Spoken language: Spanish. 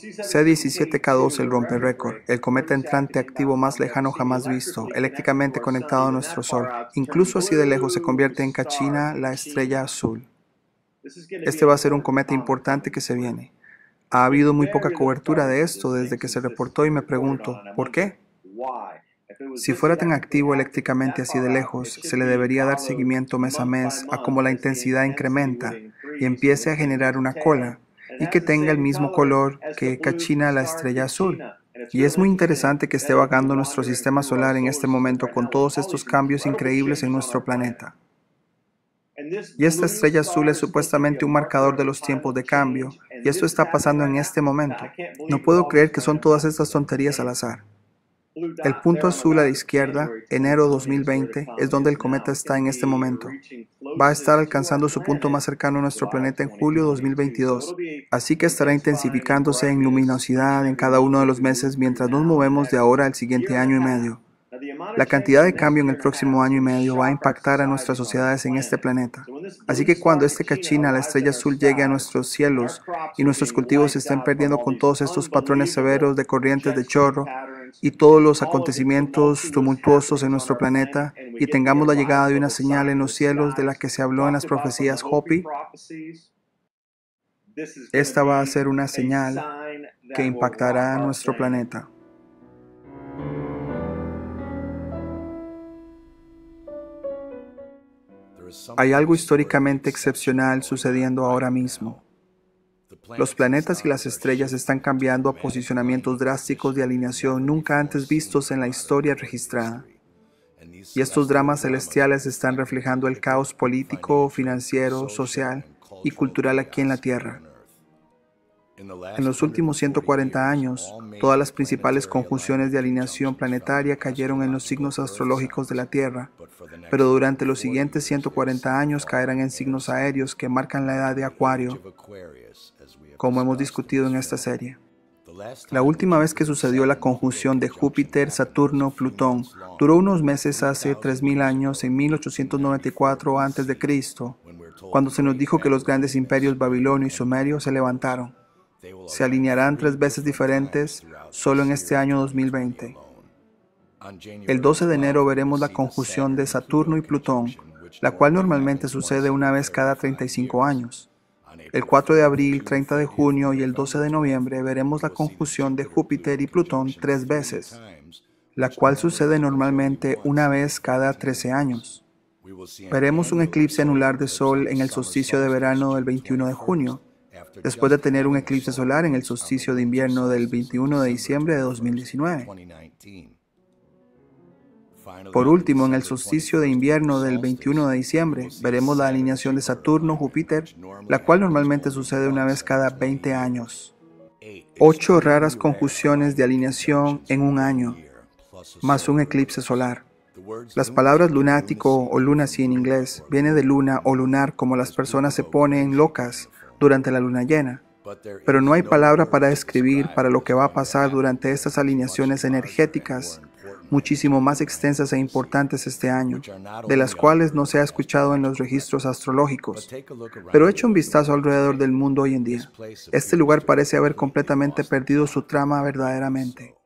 C17K12, el romperrécord, el cometa entrante activo más lejano jamás visto, eléctricamente conectado a nuestro Sol. Incluso así de lejos se convierte en Kachina, la estrella azul. Este va a ser un cometa importante que se viene. Ha habido muy poca cobertura de esto desde que se reportó y me pregunto, ¿por qué? Si fuera tan activo eléctricamente así de lejos, se le debería dar seguimiento mes a mes a cómo la intensidad incrementa y empiece a generar una cola, y que tenga el mismo color que Kachina, la estrella azul. Y es muy interesante que esté vagando nuestro sistema solar en este momento con todos estos cambios increíbles en nuestro planeta. Y esta estrella azul es supuestamente un marcador de los tiempos de cambio, y esto está pasando en este momento. No puedo creer que son todas estas tonterías al azar. El punto azul a la izquierda, enero 2020, es donde el cometa está en este momento. Va a estar alcanzando su punto más cercano a nuestro planeta en julio 2022, así que estará intensificándose en luminosidad en cada uno de los meses mientras nos movemos de ahora al siguiente año y medio. La cantidad de cambio en el próximo año y medio va a impactar a nuestras sociedades en este planeta. Así que cuando este Kachina, la estrella azul, llegue a nuestros cielos y nuestros cultivos se estén perdiendo con todos estos patrones severos de corrientes de chorro y todos los acontecimientos tumultuosos en nuestro planeta, y tengamos la llegada de una señal en los cielos de la que se habló en las profecías Hopi, esta va a ser una señal que impactará a nuestro planeta. Hay algo históricamente excepcional sucediendo ahora mismo. Los planetas y las estrellas están cambiando a posicionamientos drásticos de alineación nunca antes vistos en la historia registrada. Y estos dramas celestiales están reflejando el caos político, financiero, social y cultural aquí en la Tierra. En los últimos 140 años, todas las principales conjunciones de alineación planetaria cayeron en los signos astrológicos de la Tierra, pero durante los siguientes 140 años caerán en signos aéreos que marcan la edad de Acuario, como hemos discutido en esta serie. La última vez que sucedió la conjunción de Júpiter, Saturno, Plutón duró unos meses hace 3000 años, en 1894 a.C., cuando se nos dijo que los grandes imperios babilonio y sumerio se levantaron. Se alinearán 3 veces diferentes solo en este año 2020. El 12 de enero veremos la conjunción de Saturno y Plutón, la cual normalmente sucede una vez cada 35 años. El 4 de abril, 30 de junio y el 12 de noviembre veremos la conjunción de Júpiter y Plutón 3 veces, la cual sucede normalmente una vez cada 13 años. Veremos un eclipse anular de Sol en el solsticio de verano del 21 de junio, después de tener un eclipse solar en el solsticio de invierno del 21 de diciembre de 2019. Por último, en el solsticio de invierno del 21 de diciembre, veremos la alineación de Saturno-Júpiter, la cual normalmente sucede una vez cada 20 años. 8 raras conjunciones de alineación en un año, más un eclipse solar. Las palabras lunático o lunacy en inglés viene de luna o lunar, como las personas se ponen locas durante la luna llena. Pero no hay palabra para describir para lo que va a pasar durante estas alineaciones energéticas muchísimo más extensas e importantes este año, de las cuales no se ha escuchado en los registros astrológicos. Pero echa un vistazo alrededor del mundo hoy en día. Este lugar parece haber completamente perdido su trama verdaderamente.